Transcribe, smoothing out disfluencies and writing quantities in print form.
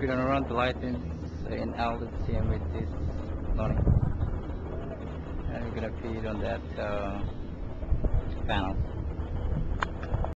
we're gonna run the license in out the same with this loading, and we're gonna feed on that panel.